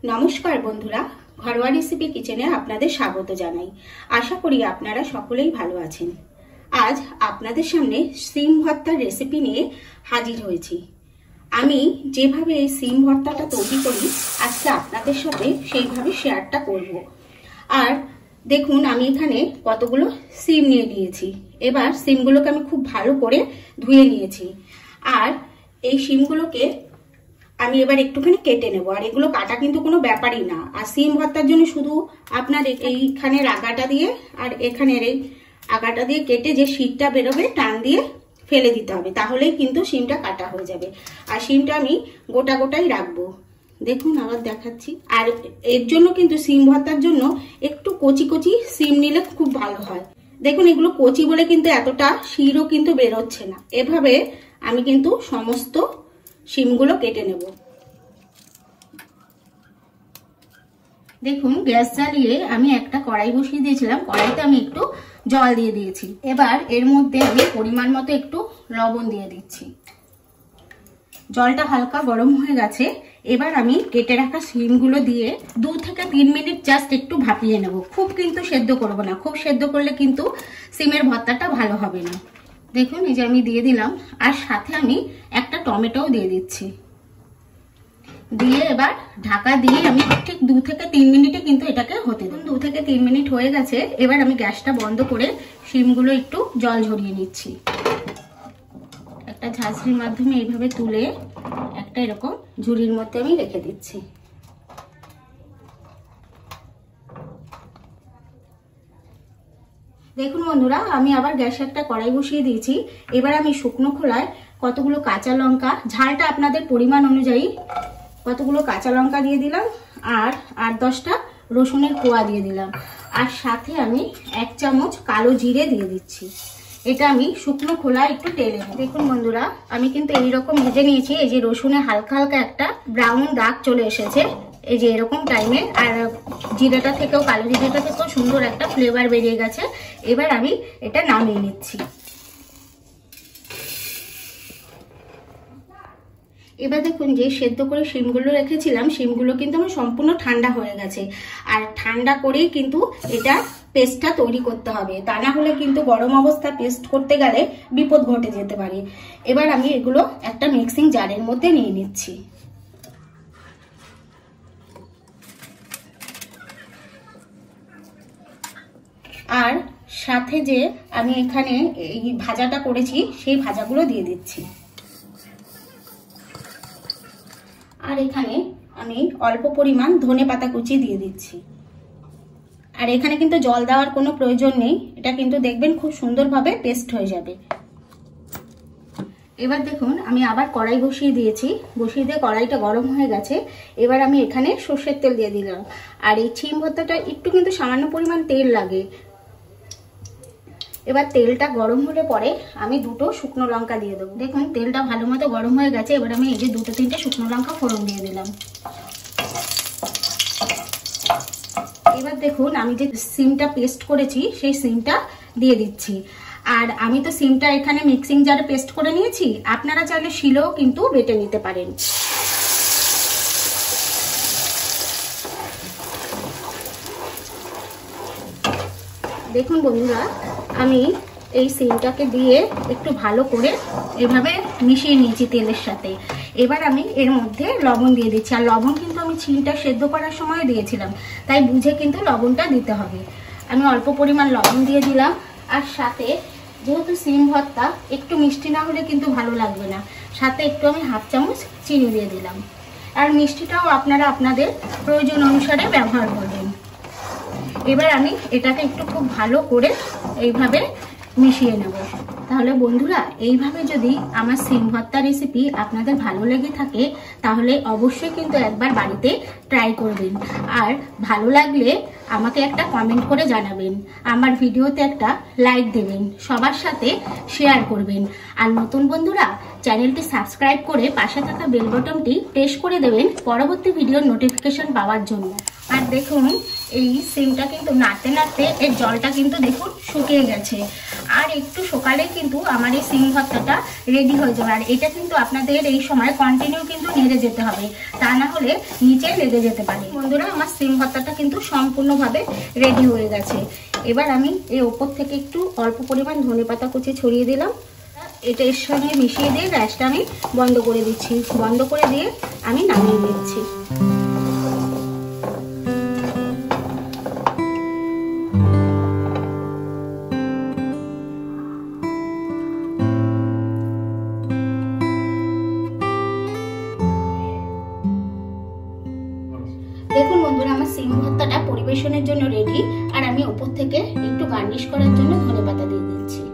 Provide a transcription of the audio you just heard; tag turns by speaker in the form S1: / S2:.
S1: নমস্কার বন্ধুরা, ঘরোয়া রেসিপি কিচেনে আপনাদের স্বাগত জানাই। আশা করি আপনারা সকলেই ভালো আছেন। আজ আপনাদের সামনে সিম ভর্তার রেসিপি নিয়ে হাজির হয়েছি। আমি যেভাবে এই সিম ভর্তাটা তৈরি করি আজকে আপনাদের সাথে সেইভাবে শেয়ারটা করব। আর দেখুন আমি এখানে কতগুলো সিম নিয়ে নিয়েছি। এবার সিমগুলোকে আমি খুব ভালো করে ধুয়ে নিয়েছি। আর এই সিমগুলোকে আমি এবার একটুখানি কেটে নেব। আর এগুলো কাটা কিন্তু কোনো ব্যাপারই না। আর সিম ভর্তার জন্য শুধু আপনার এইখানের আগাটা দিয়ে আর এখানের এই আগাটা দিয়ে কেটে যে শীতটা বেরোবে টান দিয়ে ফেলে দিতে হবে, তাহলেই কিন্তু সিমটা কাটা হয়ে যাবে। আর সিমটা আমি গোটা গোটাই রাখবো। দেখুন আবার দেখাচ্ছি। আর এর জন্য কিন্তু সিম ভর্তার জন্য একটু কচি কচি সিম নিলে খুব ভালো হয়। দেখুন এগুলো কচি বলে কিন্তু এতটা শিরও কিন্তু বেরোচ্ছে না। এভাবে আমি কিন্তু সমস্ত সিমগুলো কেটে নেব। দেখুন গ্যাস জ্বালিয়ে আমি একটা কড়াই বসিয়ে দিয়েছিলাম। কড়াইতে আমি একটু জল দিয়ে দিয়েছি। এবার এর মধ্যে আমি পরিমাণ মতো একটু লবণ দিয়ে দিচ্ছি। জলটা হালকা গরম হয়ে গেছে। এবার আমি কেটে রাখা সিমগুলো দিয়ে 2 থেকে 3 মিনিট জাস্ট একটু ভাপিয়ে নেব। খুব কিন্তু সেদ্ধ করব না, খুব সেদ্ধ করলে কিন্তু সিমের ভর্তাটা ভালো হবে না। দেখুন এই যে আমি দিয়ে দিলাম। আর সাথে আমি একটা টমেটোও দিয়ে দিচ্ছি। দিয়ে এবার ঢাকা দিয়ে আমি ঠিক 2 থেকে 3 মিনিটে কিন্তু এটাকে হতে দেব। 2 থেকে 3 মিনিট হয়ে গেছে। এবার আমি গ্যাসটা বন্ধ করে সিমগুলো একটু জল ঝরিয়ে নিচ্ছি। একটা ঝাঁঝরির মাধ্যমে এইভাবে তুলে একটা এরকম ঝুড়ির মধ্যে আমি রেখে দিচ্ছি। দেখুন বন্ধুরা, আমি আবার গ্যাসে একটা কড়াই বসিয়ে দিয়েছি। এবার আমি শুকনো খোলায় কতগুলো কাঁচা লঙ্কা, ঝালটা আপনাদের পরিমাণ অনুযায়ী কতগুলো কাঁচা লঙ্কা দিয়ে দিলাম। আর 8-10টা রসুনের কোয়া দিয়ে দিলাম। আর সাথে আমি 1 চামচ কালো জিরে দিয়ে দিচ্ছি। এটা আমি শুকনো খোলায় একটু টেলে নিই। দেখুন বন্ধুরা, আমি কিন্তু এইরকম ভেজে নিয়েছি। এই যে রসুনে হালকা হালকা একটা ব্রাউন দাগ চলে এসেছে, এই যে এরকম টাইমে। আর জিরেটা থেকেও, কালো জিরেটা থেকেও সুন্দর একটা ফ্লেভার বেরিয়ে গেছে। এবার আমি এটা নামিয়ে নিচ্ছি। এবার দেখুন যে সেদ্ধ করে শিমগুলো রেখেছিলাম, শিমগুলো কিন্তু আমার সম্পূর্ণ ঠান্ডা হয়ে গেছে। আর ঠান্ডা করেই কিন্তু এটা পেস্টটা তৈরি করতে হবে, তা না হলে কিন্তু গরম অবস্থা পেস্ট করতে গেলে বিপদ ঘটে যেতে পারে। এবার আমি এগুলো একটা মিক্সিং জারের মধ্যে নিয়ে নিচ্ছি। আর সাথে যে আমি এখানে এই ভাজাটা করেছি সেই ভাজাগুলো দিয়ে দিচ্ছি। আর এখানে আমি অল্প পরিমাণ ধনেপাতা কুচি দিয়ে দিচ্ছি। আর এখানে কিন্তু জল দেওয়ার কোনো প্রয়োজন নেই, এটা কিন্তু দেখবেন খুব সুন্দরভাবে পেস্ট হয়ে যাবে। এবার দেখুন আমি আবার কড়াই বসিয়ে দিয়েছি। বসিয়ে দিয়ে কড়াইটা গরম হয়ে গেছে। এবার আমি এখানে সর্ষের তেল দিয়ে দিলাম। আর এই সিম ভর্তাটা একটু কিন্তু সামান্য পরিমাণ তেল লাগে। এবার তেলটা গরম হলে পরে আমি 2টো শুকনো লঙ্কা দিয়ে দেবো। দেখুন তেলটা ভালো মতো গরম হয়ে গেছে। এবার আমি এই যে 2-3টে শুকনো লঙ্কা ফোড়ন দিয়ে দিলাম। এবার দেখুন আমি যে সিমটা পেস্ট করেছি সেই সিমটা দিয়ে দিচ্ছি। আর আমি তো সিমটা এখানে মিক্সিং জারে পেস্ট করে নিয়েছি, আপনারা চাইলে শিলেও কিন্তু বেটে নিতে পারেন। দেখুন বন্ধুরা, আমি এই সিমটাকে দিয়ে একটু ভালো করে এভাবে মিশিয়ে নিয়েছি তেলের সাথে। এবার আমি এর মধ্যে লবণ দিয়ে দিচ্ছি। আর লবণ কিন্তু আমি সিমটা সেদ্ধ করার সময় দিয়েছিলাম, তাই বুঝে কিন্তু লবণটা দিতে হবে। আমি অল্প পরিমাণ লবণ দিয়ে দিলাম। আর সাথে যেহেতু সিম ভর্তা একটু মিষ্টি না হলে কিন্তু ভালো লাগবে না, সাথে একটু আমি 1/2 চামচ চিনি দিয়ে দিলাম। আর মিষ্টিটাও আপনারা আপনাদের প্রয়োজন অনুসারে ব্যবহার করবেন। এবার আমি এটাকে একটু খুব ভালো করে এইভাবে মিশিয়ে নেব। তাহলে বন্ধুরা, এইভাবে যদি আমার সিম ভর্তা রেসিপি আপনাদের ভালো লেগে থাকে তাহলে অবশ্যই কিন্তু একবার বাড়িতে ট্রাই করবেন। আর ভালো লাগলে আমাকে একটা কমেন্ট করে জানাবেন, আমার ভিডিওতে একটা লাইক দেবেন, সবার সাথে শেয়ার করবেন। আর নতুন বন্ধুরা চ্যানেলটি সাবস্ক্রাইব করে পাশে থাকা বেল বাটনটি প্রেস করে দেবেন পরবর্তী ভিডিওর নোটিফিকেশন পাওয়ার জন্য। আর দেখুন এই সিমটা কিন্তু নাড়তে নাড়তে এর জলটা কিন্তু দেখুন শুকিয়ে গেছে। আর একটু সকালে কিন্তু আমার এই সিম ভর্তাটা রেডি হয়ে যাবে। আর এটা কিন্তু আপনাদের এই সময় কন্টিনিউ কিন্তু নেড়ে যেতে হবে, তা না হলে নিচে লেগে যেতে পারে। বন্ধুরা, আমার সিম ভর্তাটা কিন্তু সম্পূর্ণভাবে রেডি হয়ে গেছে। এবার আমি এর ওপর থেকে একটু অল্প পরিমাণ ধনেপাতা কুচি ছড়িয়ে দিলাম। এটা এর সঙ্গে মিশিয়ে দিয়ে গ্যাসটা আমি বন্ধ করে দিচ্ছি। বন্ধ করে দিয়ে আমি নামিয়ে দিচ্ছি। দেখুন বন্ধুরা, আমার সিম ভর্তাটা পরিবেশনের জন্য রেডি। আর আমি ওপর থেকে একটু গার্নিশ করার জন্য ধনেপাতা দিয়ে দিচ্ছি।